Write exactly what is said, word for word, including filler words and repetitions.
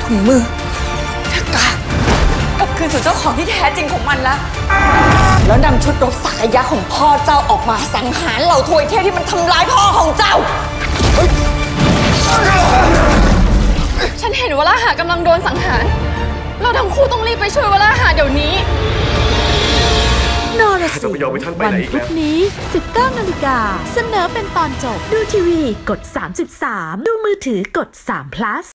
ถุงมือถ้ากล้ากลับคืนสู่เจ้าของที่แท้จริงของมันแล้วแล้วนำชุดรบสักยะของพ่อเจ้าออกมาสังหารเหล่าทวยเทพที่มันทำร้ายพ่อของเจ้าฉันเห็นวราหะกำลังโดนสังหารเราทั้งคู่ต้องรีบไปช่วยวราหะเดี๋ยวนี้นรสิงห์วันพุธนี้ สิบเก้านาฬิกาเสนอเป็นตอนจบดูทีวีกดสามสิบสามดูมือถือกดสาม plus